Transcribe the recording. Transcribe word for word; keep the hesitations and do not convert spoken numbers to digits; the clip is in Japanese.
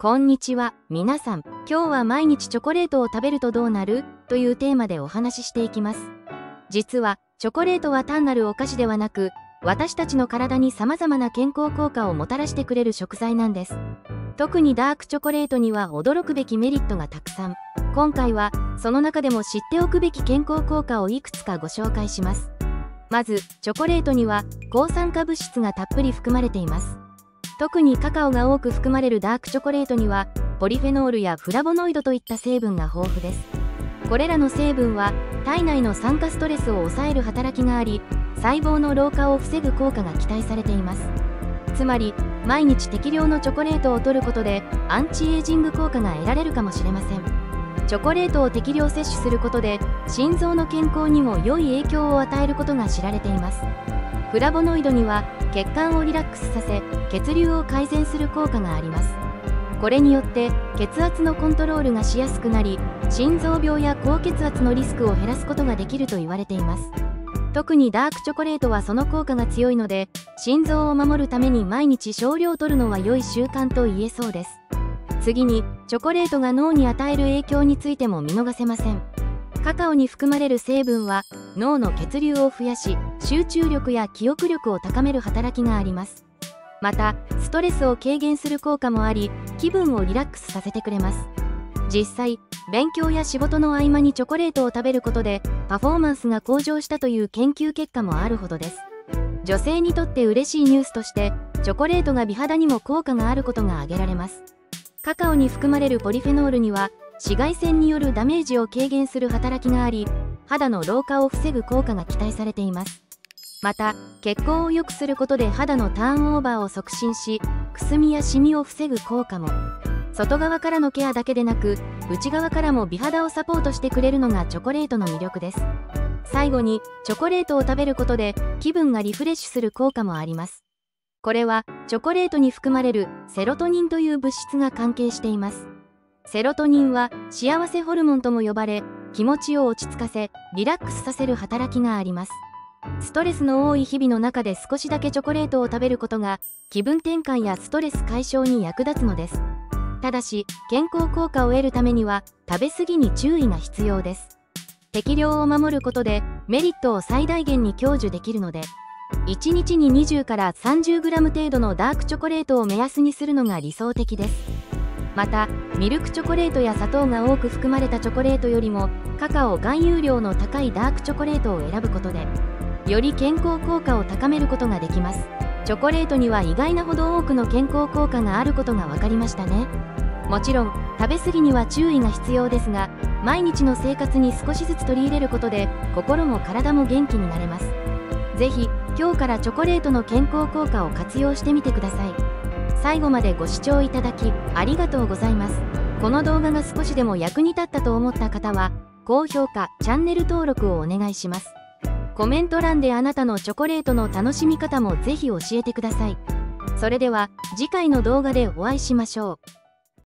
こんにちは、皆さん。今日は毎日チョコレートを食べるとどうなるというテーマでお話ししていきます。実は、チョコレートは単なるお菓子ではなく、私たちの体に様々な健康効果をもたらしてくれる食材なんです。特にダークチョコレートには驚くべきメリットがたくさん。今回は、その中でも知っておくべき健康効果をいくつかご紹介します。まず、チョコレートには抗酸化物質がたっぷり含まれています。特にカカオが多く含まれるダークチョコレートにはポリフェノールやフラボノイドといった成分が豊富です。これらの成分は体内の酸化ストレスを抑える働きがあり、細胞の老化を防ぐ効果が期待されています。つまり毎日適量のチョコレートを摂ることでアンチエイジング効果が得られるかもしれません。チョコレートを適量摂取することで心臓の健康にも良い影響を与えることが知られています。フラボノイドには血管をリラックスさせ血流を改善する効果があります。これによって血圧のコントロールがしやすくなり、心臓病や高血圧のリスクを減らすことができると言われています。特にダークチョコレートはその効果が強いので、心臓を守るために毎日少量摂るのは良い習慣と言えそうです。次に、チョコレートが脳に与える影響についても見逃せません。カカオに含まれる成分は脳の血流を増やし、集中力や記憶力を高める働きがあります。また、ストレスを軽減する効果もあり、気分をリラックスさせてくれます。実際、勉強や仕事の合間にチョコレートを食べることでパフォーマンスが向上したという研究結果もあるほどです。女性にとって嬉しいニュースとして、チョコレートが美肌にも効果があることが挙げられます。カカオに含まれるポリフェノールには紫外線によるダメージを軽減する働きがあり、肌の老化を防ぐ効果が期待されています。また、血行を良くすることで肌のターンオーバーを促進し、くすみやシミを防ぐ効果も。外側からのケアだけでなく、内側からも美肌をサポートしてくれるのがチョコレートの魅力です。最後に、チョコレートを食べることで気分がリフレッシュする効果もあります。これは、チョコレートに含まれるセロトニンという物質が関係しています。セロトニンは幸せホルモンとも呼ばれ、気持ちを落ち着かせ、リラックスさせる働きがあります。ストレスの多い日々の中で少しだけチョコレートを食べることが、気分転換やストレス解消に役立つのです。ただし、健康効果を得るためには、食べ過ぎに注意が必要です。適量を守ることで、メリットを最大限に享受できるので、いちにちににじゅうからさんじゅうグラム程度のダークチョコレートを目安にするのが理想的です。また、ミルクチョコレートや砂糖が多く含まれたチョコレートよりもカカオ含有量の高いダークチョコレートを選ぶことで、より健康効果を高めることができます。チョコレートには意外なほど多くの健康効果があることが分かりましたね。もちろん、食べ過ぎには注意が必要ですが、毎日の生活に少しずつ取り入れることで心も体も元気になれます。ぜひ、今日からチョコレートの健康効果を活用してみてください。最後までご視聴いただきありがとうございます。この動画が少しでも役に立ったと思った方は、高評価、チャンネル登録をお願いします。コメント欄であなたのチョコレートの楽しみ方もぜひ教えてください。それでは次回の動画でお会いしましょう。